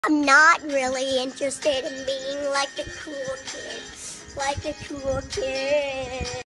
I'm not really interested in being like the cool kid. Like the cool kid.